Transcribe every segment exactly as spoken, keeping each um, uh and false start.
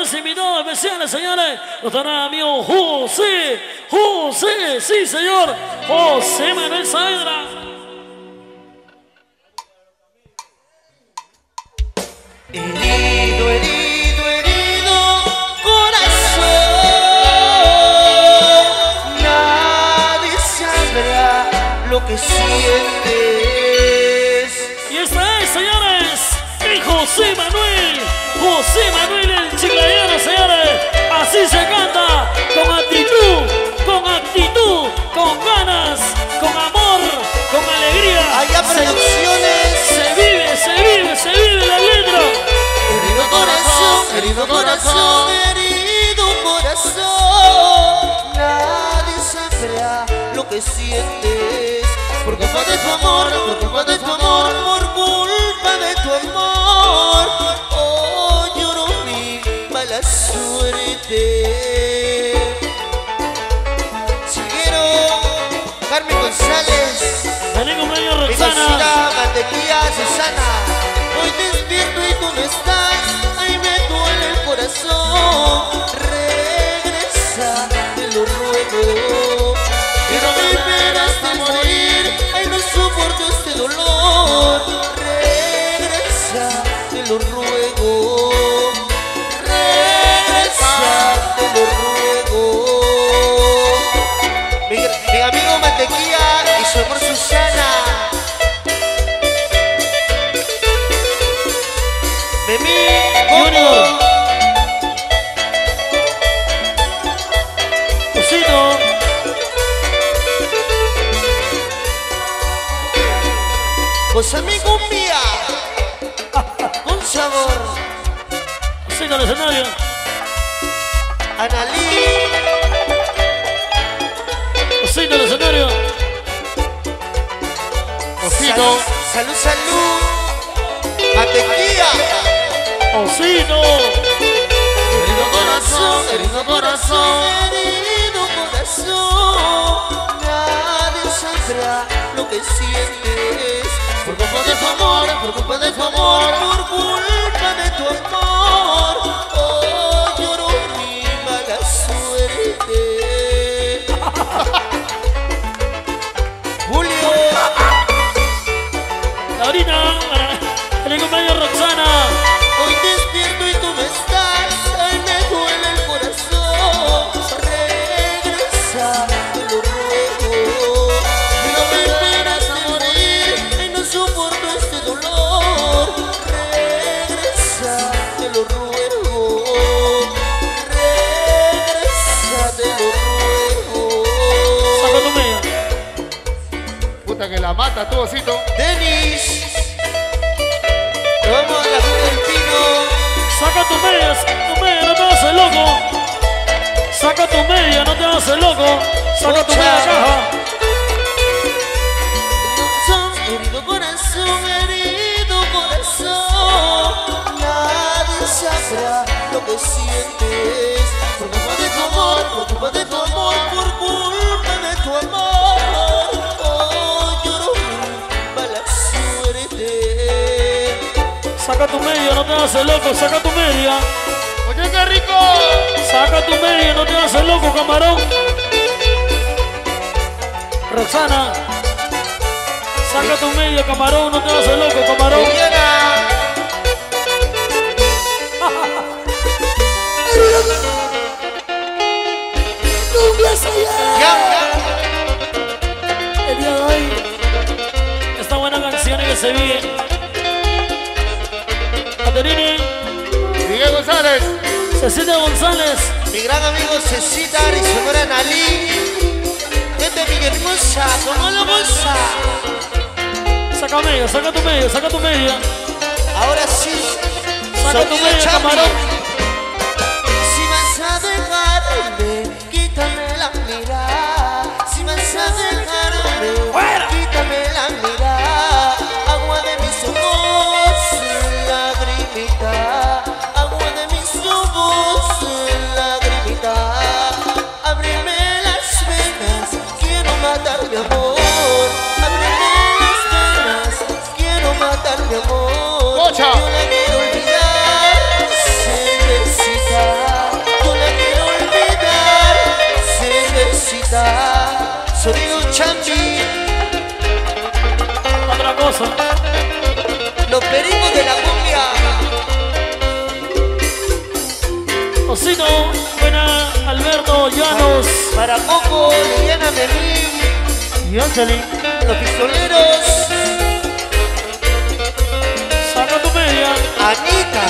grandes invitados especiales, señores. Nuestro gran amigo José, José, sí, señor, José Manuel Saavedra. Herido, herido, herido, corazón, nadie sabrá lo que sientes. Y esta es, señores, el José Manuel, José Manuel el chiclayano, señores. Así se canta, con actitud, con actitud, con ganas, con amor, con alegría. Allá producciones. Se vive, se vive, se vive la letra. Herido corazón, herido corazón, herido corazón, nadie sabrá lo que sientes. Por culpa de tu amor, por culpa de tu amor, por culpa de tu amor, oh, lloro mi mala suerte. Siguieron Carmen González, Feliz cumpleaños, mi Roxana. cosita, mantequilla, Susana. Hoy despierto y tú no estás, ay me duele el corazón. Regresa, te lo ruego. Quiero ver penas de morir, ay no soporto este dolor. Regresa, te lo ruego. Regresa, te lo ruego. Mi, mi amigo Mantequilla y su amor Susana. Junior. Osito. Gózame cumbia con sabor. Osito al escenario. Analí, Osito al escenario. Osito. Salud, salud, salud. Mantequilla. Osito. Herido corazón, herido corazón, herido corazón, nadie sabrá lo que sientes. Por culpa de tu amor, por culpa de tu amor, por culpa de tu amor, oh, lloro mi mala suerte. Julio. Ahorita, feliz cumpleaños, Roxana. Hoy despierto y tú no estás, ay me duele el corazón. Regresa, te lo ruego. No me esperas de morir, ay no soporto este dolor. Regresa, te lo ruego. Regresa, te lo ruego. Saca tu media. Puta que la mata tú, Osito. Denis, vamos a la Cruz del Pino. Saca tu media, saca tu media, no te vas a hacer loco. Saca tu media, no te vas a hacer loco. Saca tu media caja. Herido corazón, herido corazón, nadie sabrá lo que sientes. Por culpa de tu amor, por culpa de tu amor, por culpa de tu amor, oh, lloro mi mala suerte. Saca tu media, no te vas a hacer loco. Saca tu media. Oye, qué rico. Saca tu media, no te vas a hacer loco, camarón. Roxana. Saca tu media, camarón, no te vas a hacer loco, camarón. Liliana, ya, El día de hoy, esta buena canción que se vive. Caterine, Miguel González. Cecilia González. mi gran amigo Cecita y su señora Nalí. Gente mi hermosa, como lo goza. Saca media, saca tu media, saca tu media. Ahora sí, Saca tu sonido media, champion. camarón. Si vas a dejarme, quítame la mirada. Si vas a dejarme, ¡Fuera! quítame la mirada. Agua de mis ojos, lagrimita. Agua de mis ojos, lagrimita. Ábreme las venas, quiero matar mi amor. Ábreme las venas, quiero matar mi amor. Pocha. Yo la quiero olvidar. Osito, buena, Alberto, Llanos. Para Coco, Liliana Memín Y Angelin. Los pistoleros, Saca tu media. Anita.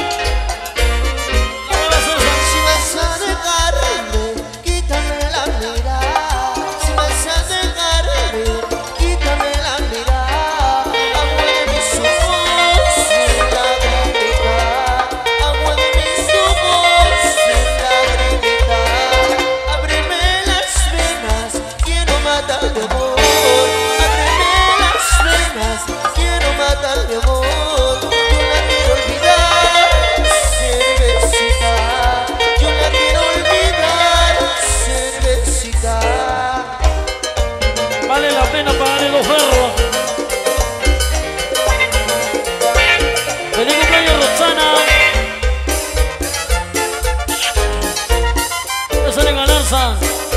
Ahora César. Si vas a dejarme, quítame la mirada. Si vas a dejarme, quítame la mirada. Agua de mis ojos, lagrimita. Agua de mis ojos, lagrimita. Ábreme las venas, quiero matar de amor. Ábreme las venas, quiero matar de amor. Yo la quiero olvidar, cervecita. Yo la quiero olvidar, cervecita. Vale la pena pagarle los ferros. Feliz cumpleaños, Roxana. Esa es galanza.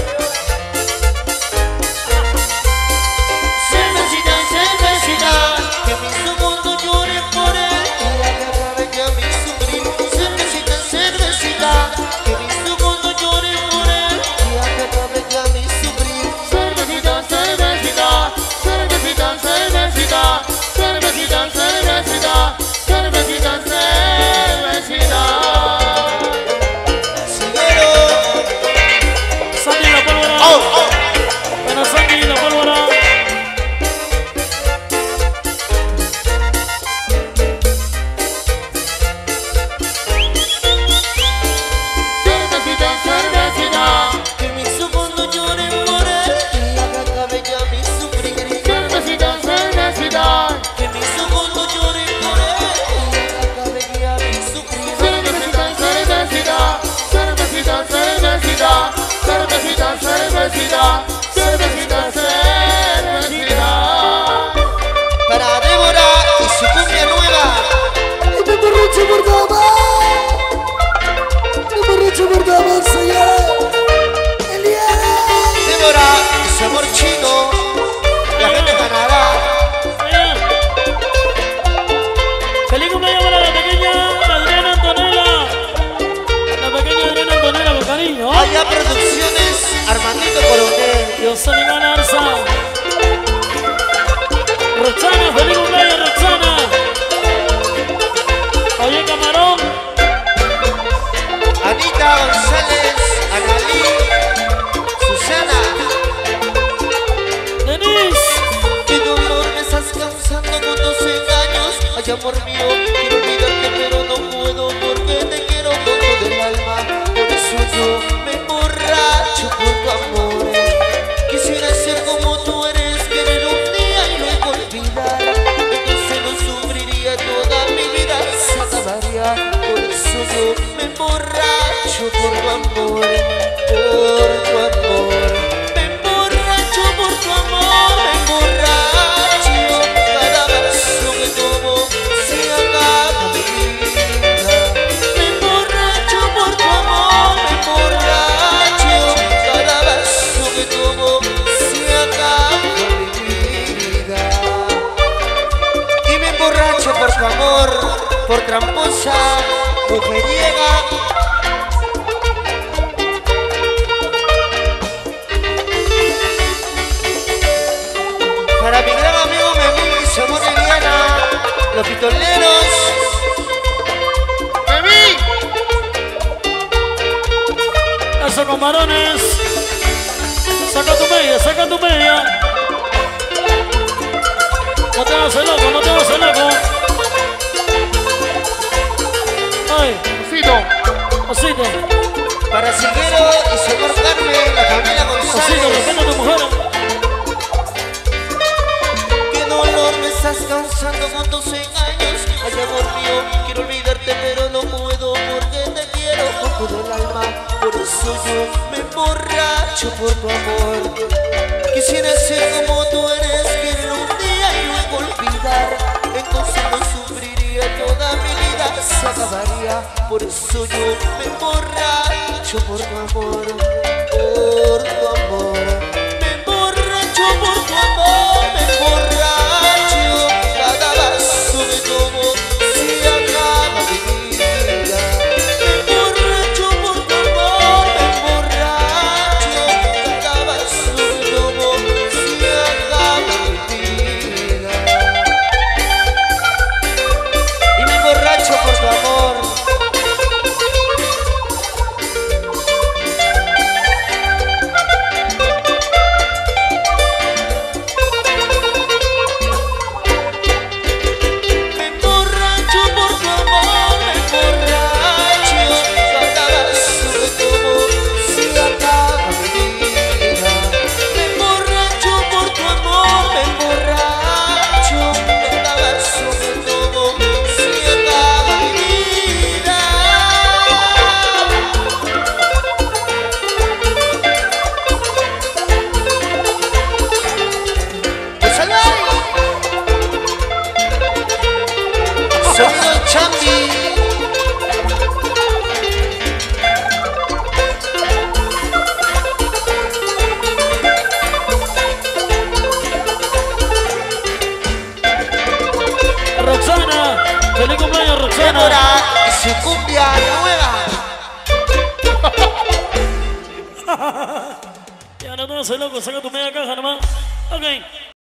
Cervecita, cervecita, que mi segundo llore por él y la que acabe ya mi sufrir. Cervecita, cervecita, que mi segundo llore por él y la que acabe ya mi sufrir. Cervecita, cervecita, cervecita, cervecita, cervecita, cervecita, cervecita, cervecita. Siguero, Sandy la pólvora. oh, oh. Buena Sandy la pólvora. Cervecita, cervecita, Que mi segundo llore por él y la que acabe ya mi sufrir. cervecita, cervecita, Que mi segundo llore por él y la que acabe ya mi sufrir. cervecita, cervecita, cervecita, cervecita, cervecita, cervecita, cervecita, cervecita. Para Débora y su cumbia nueva. Y me emborracho por tu amor. Me emborracho por tu amor, señor. Eliana. Débora y su amor chino. La gente ganará. Allá. Feliz cumpleaños para la pequeña Adriana Antonella. La pequeña Adriana Antonella con cariño. ¿Ah? Allá Producciones, Armandito Coronel. Dios anima la arza. Roxana, feliz cumpleaños, Roxana. Oye, Camarón. Anita González, Analí, Susana. Denise. Qué dolor me estás causando con tus engaños. Ay, amor mío, quiero olvidarte pero no puedo porque te quiero con todo el alma. Por eso yo me emborracho por tu amor. Quisiera ser como tú eres, querer un día y luego olvidar. Entonces no sufriría toda mi vida, se acabaría. Por eso yo me emborracho por tu amor, por tu amor. Me emborracho por tu amor, me emborracho. Cada vaso que tomo se acaba mi vida. Me emborracho por tu amor, me emborracho. Cada vaso que tomo se acaba mi vida. Y me emborracho por tu amor, por tramposa, mujeriega. Para mi gran amigo Memín, su amor Liliana, los pistoleros. ¡Memín! Eso, camarones. Saca tu media, saca tu media. No te hagas el loco, no te hagas el loco. Ay, Osito, Osito, Para Siguero y su amor Carmen, la familia Osito, González. respeta a tu mujer. Qué dolor me estás causando con tus engaños. Ay, amor mío, quiero olvidarte pero no puedo porque te quiero con todo el alma. Por eso yo me emborracho por tu amor. Quisiera ser como tú eres, querer un día y luego olvidar. Entonces no sufriría toda mi vida, se acabaría. Por eso yo me emborracho por tu amor, por tu amor. Me emborracho por tu amor, me emborracho. Cada vaso que tomo se acaba mi vida. Me emborracho Chambi. Roxana, feliz cumpleaños, Roxana. Débora y su cumbia nueva. Ya no te vas a loco, saca tu media caja nomás. Ok.